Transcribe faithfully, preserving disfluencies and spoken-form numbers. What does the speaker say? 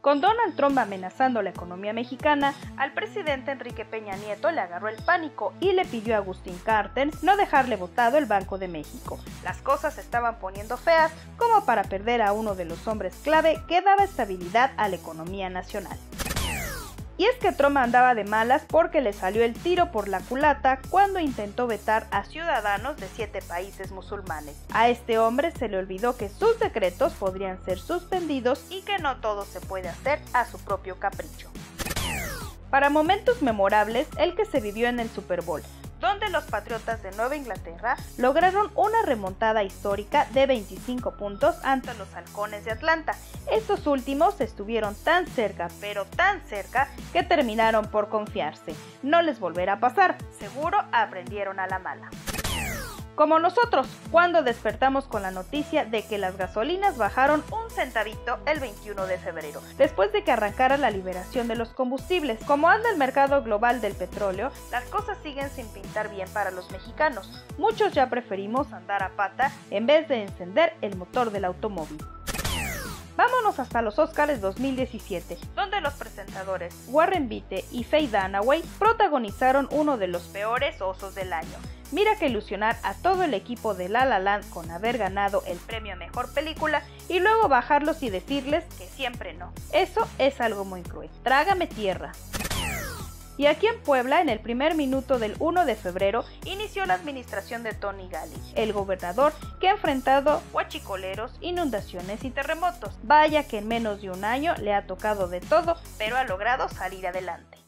Con Donald Trump amenazando la economía mexicana, al presidente Enrique Peña Nieto le agarró el pánico y le pidió a Agustín Carstens no dejarle votado el Banco de México. Las cosas se estaban poniendo feas como para perder a uno de los hombres clave que daba estabilidad a la economía nacional. Y es que Trump andaba de malas porque le salió el tiro por la culata cuando intentó vetar a ciudadanos de siete países musulmanes. A este hombre se le olvidó que sus decretos podrían ser suspendidos y que no todo se puede hacer a su propio capricho. Para momentos memorables, el que se vivió en el Super Bowl, donde los Patriotas de Nueva Inglaterra lograron una remontada histórica de veinticinco puntos ante los Halcones de Atlanta. Estos últimos estuvieron tan cerca, pero tan cerca, que terminaron por confiarse. No les volverá a pasar, seguro aprendieron a la mala. Como nosotros, cuando despertamos con la noticia de que las gasolinas bajaron un centavito el veintiuno de febrero, después de que arrancara la liberación de los combustibles. Como anda el mercado global del petróleo, las cosas siguen sin pintar bien para los mexicanos. Muchos ya preferimos andar a pata en vez de encender el motor del automóvil. Vámonos hasta los Oscars dos mil diecisiete, donde los presentadores Warren Beatty y Faye Dunaway protagonizaron uno de los peores osos del año. Mira que ilusionar a todo el equipo de La La Land con haber ganado el premio a Mejor Película y luego bajarlos y decirles que siempre no. Eso es algo muy cruel. Trágame tierra. Y aquí en Puebla, en el primer minuto del uno de febrero, inició la administración de Tony Gali, el gobernador que ha enfrentado huachicoleros, inundaciones y terremotos. Vaya que en menos de un año le ha tocado de todo, pero ha logrado salir adelante.